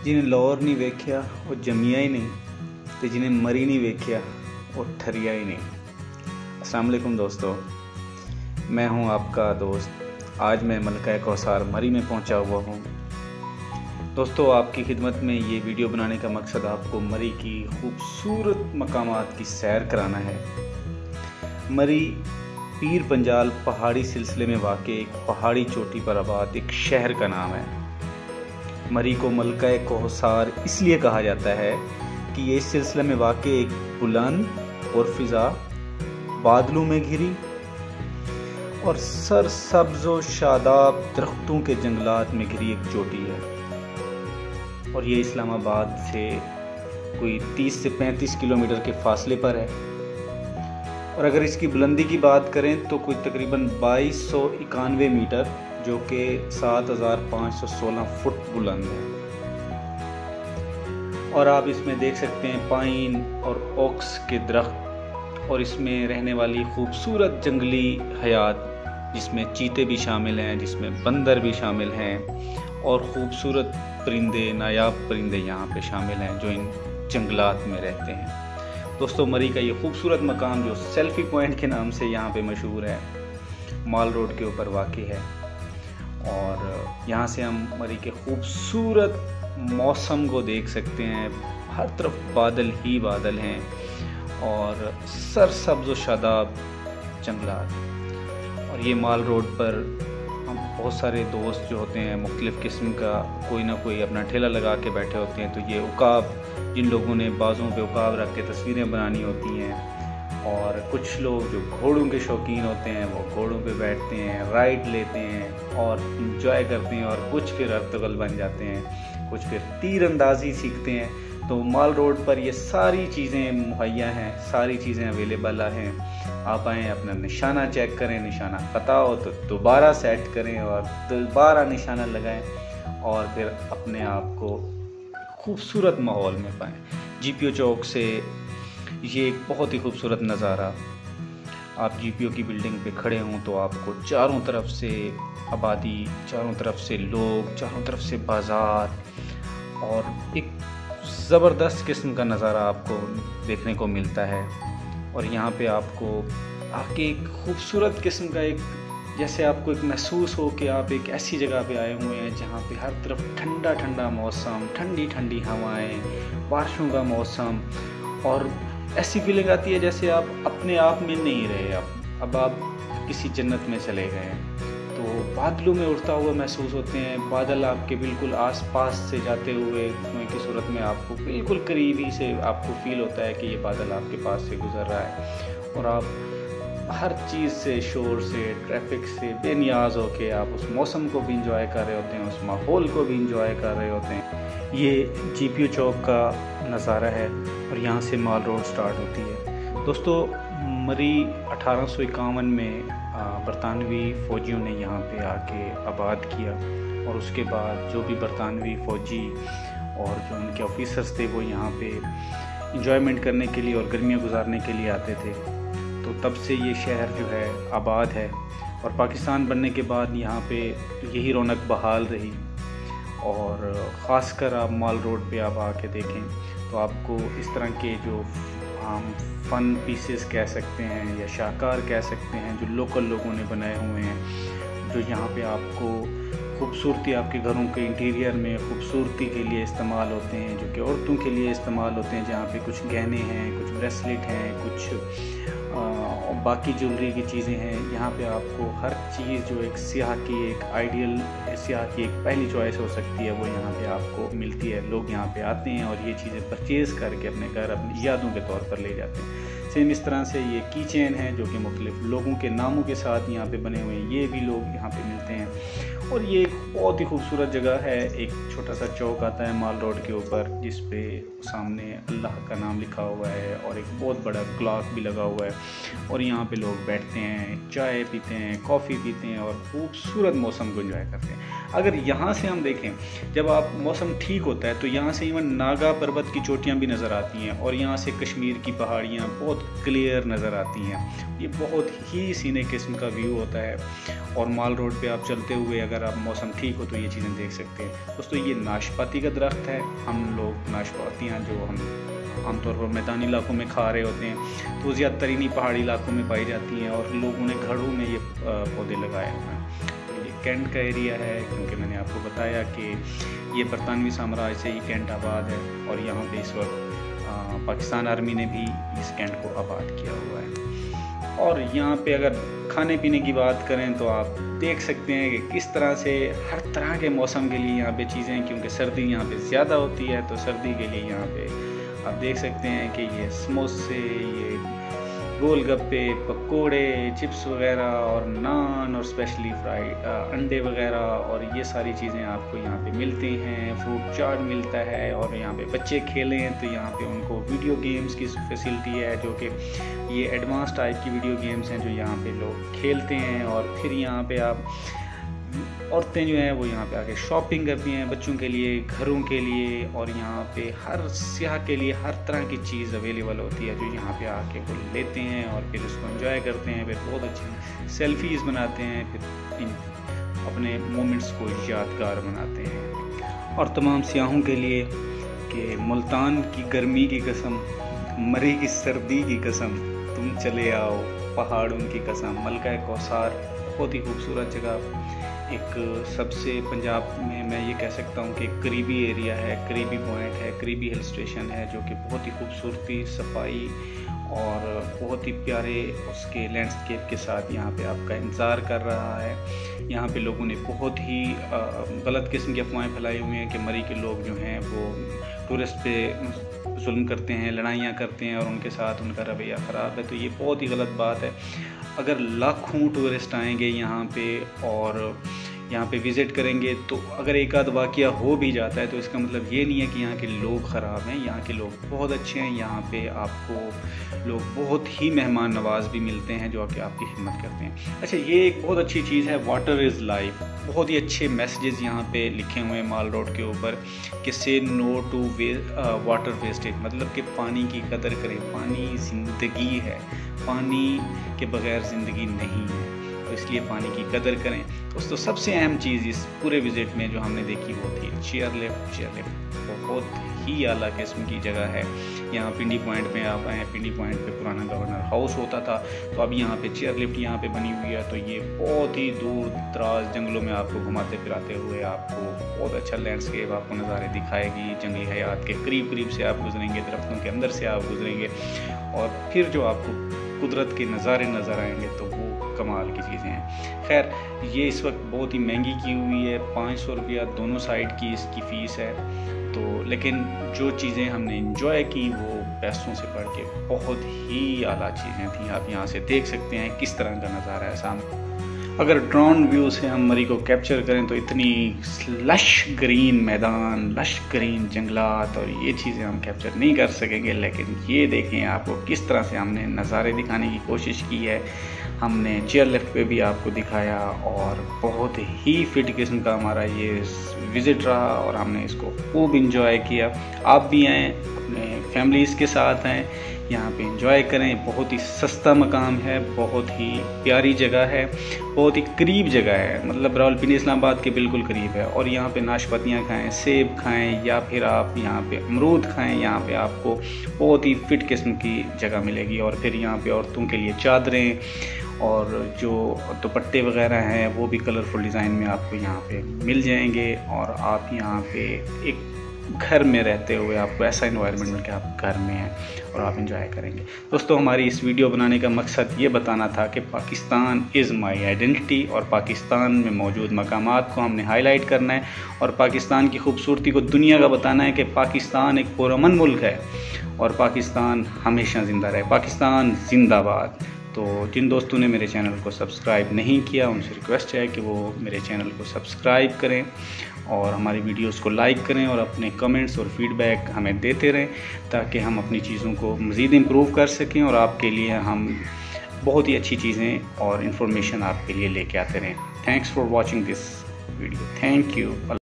जिन्हें लाहौर नहीं वेख्या वो जमिया ही नहीं, तो जिन्हें मरी नहीं वेख्या वो ठरिया ही नहीं। अस्सलाम वालेकुम दोस्तों, मैं हूं आपका दोस्त। आज मैं मलका कौसार मरी में पहुंचा हुआ हूं। दोस्तों, आपकी खिदमत में ये वीडियो बनाने का मकसद आपको मरी की खूबसूरत मकामात की सैर कराना है। मरी पीर पंजाल पहाड़ी सिलसिले में वाक़ एक पहाड़ी चोटी पर आबाद एक शहर का नाम है। मरी को मलका कौसार इसलिए कहा जाता है कि ये इस सिलसिले में वाक़ एक बुलंद और फिज़ा बादलों में घिरी और सरसब्ज़ व शादाब दरख्तों के जंगलात में घिरी एक चोटी है। और ये इस्लामाबाद से कोई 30 से 35 किलोमीटर के फासले पर है। और अगर इसकी बुलंदी की बात करें तो कोई तकरीबन 2291 मीटर, जो कि 7516 फुट बुलंद है। और आप इसमें देख सकते हैं पाइन और ओक्स के दरख्त, और इसमें रहने वाली खूबसूरत जंगली हयात, जिसमें चीते भी शामिल हैं, जिसमें बंदर भी शामिल हैं, और ख़ूबसूरत परिंदे, नायाब परिंदे यहाँ पे शामिल हैं जो इन जंगलात में रहते हैं। दोस्तों, मरी का ये खूबसूरत मकाम जो सेल्फी पॉइंट के नाम से यहाँ पे मशहूर है, माल रोड के ऊपर वाक़ई है। और यहाँ से हम मरी के खूबसूरत मौसम को देख सकते हैं। हर तरफ बादल ही बादल हैं और सरसब्ज़ व शादाब जंगलात। और ये माल रोड पर हम बहुत सारे दोस्त जो होते हैं, मुख्तलिफ़ किस्म का कोई ना कोई अपना ठेला लगा के बैठे होते हैं। तो ये उकाब, जिन लोगों ने बाज़ों पे उकाब रख के तस्वीरें बनानी होती हैं, और कुछ लोग जो घोड़ों के शौकीन होते हैं वो घोड़ों पे बैठते हैं, राइड लेते हैं और इंजॉय करते हैं। और कुछ फिर अर्तुगल बन जाते हैं, कुछ फिर तीर अंदाज़ी सीखते हैं। तो माल रोड पर ये सारी चीज़ें मुहैया हैं, सारी चीज़ें अवेलेबल हैं। आप आएँ, अपना निशाना चेक करें, निशाना पता हो तो दोबारा सेट करें और दोबारा निशाना लगाएं, और फिर अपने आप को खूबसूरत माहौल में पाएँ। जीपीओ चौक से ये एक बहुत ही खूबसूरत नज़ारा, आप जीपीओ की बिल्डिंग पे खड़े हों तो आपको चारों तरफ से आबादी, चारों तरफ से लोग, चारों तरफ से बाज़ार, और एक ज़बरदस्त किस्म का नज़ारा आपको देखने को मिलता है। और यहाँ पे आपको आके एक खूबसूरत किस्म का एक, जैसे आपको एक महसूस हो कि आप एक ऐसी जगह पे आए हुए हैं जहाँ पे हर तरफ ठंडा ठंडा मौसम, ठंडी ठंडी हवाएं, बारिशों का मौसम, और ऐसी फीलिंग आती है जैसे आप अपने आप में नहीं रहे, अब आप किसी जन्नत में चले गए हैं। तो बादलों में उड़ता हुआ महसूस होते हैं, बादल आपके बिल्कुल आसपास से जाते हुए कुएं की सूरत में आपको बिल्कुल करीबी से आपको फील होता है कि ये बादल आपके पास से गुजर रहा है। और आप हर चीज़ से, शोर से, ट्रैफिक से बेनियाज होके आप उस मौसम को भी इंजॉय कर रहे होते हैं, उस माहौल को भी इंजॉय कर रहे होते हैं। ये जीपीओ चौक का नज़ारा है और यहाँ से माल रोड स्टार्ट होती है। दोस्तों, मरी 1851 में बरतानवी फ़ौजियों ने यहाँ पे आके आबाद किया, और उसके बाद जो भी बरतानवी फ़ौजी और जो उनके ऑफिसर्स थे वो यहाँ पे इंजॉयमेंट करने के लिए और गर्मियाँ गुजारने के लिए आते थे। तो तब से ये शहर जो है आबाद है, और पाकिस्तान बनने के बाद यहाँ पे यही रौनक बहाल रही। और ख़ासकर आप माल रोड पे आप आके देखें तो आपको इस तरह के जो हम फ़न पीसेस कह सकते हैं या शाहकार कह सकते हैं, जो लोकल लोगों ने बनाए हुए हैं, जो यहाँ पे आपको खूबसूरती, आपके घरों के इंटीरियर में खूबसूरती के लिए इस्तेमाल होते हैं, जो कि औरतों के लिए इस्तेमाल होते हैं, जहाँ पे कुछ गहने हैं, कुछ ब्रेसलेट हैं, कुछ बाकी ज्वेलरी की चीज़ें हैं। यहाँ पे आपको हर चीज़ जो एक सियाह की एक आइडियल, सियाह की एक पहली चॉइस हो सकती है, वो यहाँ पे आपको मिलती है। लोग यहाँ पे आते हैं और ये चीज़ें परचेज़ करके अपने घर, अपनी यादों के तौर पर ले जाते हैं। सेम इस तरह से ये की चेन है जो कि मुख्तलिफ लोगों के नामों के साथ यहाँ पे बने हुए हैं, ये भी लोग यहाँ पे मिलते हैं। और ये एक बहुत ही खूबसूरत जगह है। एक छोटा सा चौक आता है माल रोड के ऊपर, जिस पे सामने अल्लाह का नाम लिखा हुआ है, और एक बहुत बड़ा क्लॉक भी लगा हुआ है। और यहाँ पे लोग बैठते हैं, चाय पीते हैं, कॉफ़ी पीते हैं, और खूबसूरत मौसम को एंजॉय करते हैं। अगर यहाँ से हम देखें, जब आप मौसम ठीक होता है तो यहाँ से इवन नागा पर्वत की चोटियाँ भी नज़र आती हैं, और यहाँ से कश्मीर की पहाड़ियाँ बहुत क्लियर नज़र आती हैं। ये बहुत ही सीने किस्म का व्यू होता है। और माल रोड पे आप चलते हुए अगर अगर आप मौसम ठीक हो तो ये चीज़ें देख सकते हैं। दोस्तों ये नाशपाती का दरख्त है। हम लोग नाशपातियाँ जो हम आमतौर पर मैदानी इलाकों में खा रहे होते हैं, तो ज़्यादातर इन्हीं पहाड़ी इलाकों में पाई जाती हैं और लोगों ने घरों में ये पौधे लगाए हुए हैं। तो ये कैंट का एरिया है, क्योंकि मैंने आपको बताया कि ये बरतानवी साम्राज्य से ही कैंट आबाद है और यहाँ पे इस वक्त पाकिस्तान आर्मी ने भी इस कैंट को आबाद किया हुआ है। और यहाँ पे अगर खाने पीने की बात करें तो आप देख सकते हैं कि किस तरह से हर तरह के मौसम के लिए यहाँ पे चीज़ें, क्योंकि सर्दी यहाँ पे ज़्यादा होती है तो सर्दी के लिए यहाँ पे आप देख सकते हैं कि ये समोसे, ये गोलगप्पे, पकोड़े, चिप्स वगैरह और नान और स्पेशली फ्राइड अंडे वगैरह और ये सारी चीज़ें आपको यहाँ पे मिलती हैं। फ्रूट चाट मिलता है और यहाँ पे बच्चे खेलें तो यहाँ पे उनको वीडियो गेम्स की फैसिलिटी है, जो कि ये एडवांस टाइप की वीडियो गेम्स हैं जो यहाँ पे लोग खेलते हैं। और फिर यहाँ पे आप औरतें जो हैं वो यहाँ पे आके शॉपिंग करती हैं बच्चों के लिए, घरों के लिए, और यहाँ पे हर सियाह के लिए हर तरह की चीज़ अवेलेबल होती है जो यहाँ पे आके वो लेते हैं और फिर उसको एंजॉय करते हैं। फिर बहुत अच्छी सेल्फीज़ बनाते हैं, फिर इन अपने मोमेंट्स को यादगार बनाते हैं। और तमाम सियाहों के लिए कि मुल्तान की गर्मी की कसम, मरी की सर्दी की कसम, तुम चले आओ पहाड़ों की कसम। मलका कौसार बहुत ही खूबसूरत जगह, एक सबसे पंजाब में मैं ये कह सकता हूँ कि करीबी एरिया है, करीबी पॉइंट है, करीबी हिल स्टेशन है, जो कि बहुत ही खूबसूरती, सफाई और बहुत ही प्यारे उसके लैंडस्केप के साथ यहाँ पे आपका इंतज़ार कर रहा है। यहाँ पे लोगों ने बहुत ही गलत किस्म की अफवाहें फैलाई हुई हैं कि मरी के लोग जो हैं वो टूरिस्ट पे जुल्म करते हैं, लड़ाइयाँ करते हैं और उनके साथ उनका रवैया ख़राब है। तो ये बहुत ही गलत बात है। अगर लाखों टूरिस्ट आएंगे यहाँ पे और यहाँ पे विज़िट करेंगे तो अगर एक आध वाक़या हो भी जाता है तो इसका मतलब ये नहीं है कि यहाँ के लोग ख़राब हैं। यहाँ के लोग बहुत अच्छे हैं। यहाँ पे आपको लोग बहुत ही मेहमान नवाज भी मिलते हैं जो कि आपकी खिदमत करते हैं। अच्छा, ये एक बहुत अच्छी चीज़ है, वाटर इज़ लाइफ। बहुत ही अच्छे मैसेजेस यहाँ पे लिखे हुए हैं माल रोड के ऊपर कि से नो टू वाटर वेस्टेज, मतलब कि पानी की कदर करें। पानी ज़िंदगी है, पानी के बग़ैर ज़िंदगी नहीं है, तो इसलिए पानी की कदर करें। दोस्तों सबसे अहम चीज़ इस पूरे विज़िट में जो हमने देखी वो थी चेयर लिफ्ट। चेयर लिफ्ट बहुत ही आला किस्म की जगह है। यहाँ पिंडी पॉइंट में आप आए, पिंडी पॉइंट पे पुराना गवर्नर हाउस होता था, तो अब यहाँ पे चेयर लिफ्ट यहाँ पे बनी हुई है। तो ये बहुत ही दूर दराज जंगलों में आपको घुमाते फिराते हुए आपको बहुत अच्छा लैंडस्केप, आपको नज़ारे दिखाएगी। जंगली हयात के करीब करीब से आप गुजरेंगे, दरख्तों के अंदर से आप गुजरेंगे और फिर जो आपको कुदरत के नज़ारे नज़र आएंगे तो वो कमाल की चीज़ें हैं। खैर, ये इस वक्त बहुत ही महंगी की हुई है, 500 रुपया दोनों साइड की इसकी फ़ीस है। तो लेकिन जो चीज़ें हमने इंजॉय की वो पैसों से बढ़ के बहुत ही आला चीज़ें थी। आप यहाँ से देख सकते हैं किस तरह का नज़ारा है सामने। अगर ड्रोन व्यू से हम मरी को कैप्चर करें तो इतनी लश ग्रीन मैदान, लश ग्रीन जंगलात और ये चीज़ें हम कैप्चर नहीं कर सकेंगे। लेकिन ये देखें आपको किस तरह से हमने नज़ारे दिखाने की कोशिश की है। हमने चेयर लिफ्ट पे भी आपको दिखाया और बहुत ही फिट किस्म का हमारा ये विज़िट रहा और हमने इसको खूब इंजॉय किया। आप भी आएँ, अपने फैमिलीज़ के साथ आएँ, यहाँ पे एंजॉय करें। बहुत ही सस्ता मकाम है, बहुत ही प्यारी जगह है, बहुत ही करीब जगह है, मतलब रावलपिंडी इस्लामाबाद के बिल्कुल करीब है। और यहाँ पे नाशपातियाँ खाएं, सेब खाएं या फिर आप यहाँ पे अमरूद खाएं। यहाँ पे आपको बहुत ही फिट किस्म की जगह मिलेगी। और फिर यहाँ पे औरतों के लिए चादरें और जो दुपट्टे वगैरह हैं वो भी कलरफुल डिज़ाइन में आपको यहाँ पे मिल जाएंगे। और आप यहाँ पे एक घर में रहते हुए आपको ऐसा एनवायरनमेंट मिल के आप घर में हैं और आप इंजॉय करेंगे। दोस्तों, हमारी इस वीडियो बनाने का मकसद ये बताना था कि पाकिस्तान इज़ माई आइडेंटिटी और पाकिस्तान में मौजूद मकामात को हमने हाईलाइट करना है और पाकिस्तान की खूबसूरती को दुनिया का बताना है कि पाकिस्तान एक पुरअमन मुल्क है और पाकिस्तान हमेशा ज़िंदा रहे। पाकिस्तान जिंदाबाद। तो जिन दोस्तों ने मेरे चैनल को सब्सक्राइब नहीं किया उनसे रिक्वेस्ट है कि वो मेरे चैनल को सब्सक्राइब करें और हमारी वीडियोस को लाइक करें और अपने कमेंट्स और फीडबैक हमें देते रहें ताकि हम अपनी चीज़ों को मज़ीद इम्प्रूव कर सकें और आपके लिए हम बहुत ही अच्छी चीज़ें और इन्फॉर्मेशन आपके लिए लेके आते रहें। Thanks for watching this video. Thank you.